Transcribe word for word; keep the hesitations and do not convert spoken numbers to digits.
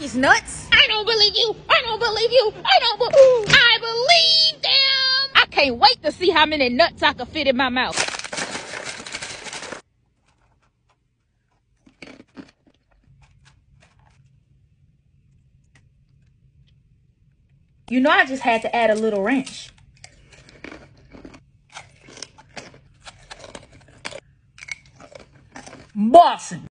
TAKIS nuts. I don't believe you. I don't believe you. I don't believe. I believe them. I can't wait to see how many nuts I can fit in my mouth. You know, I just had to add a little ranch. Bossing.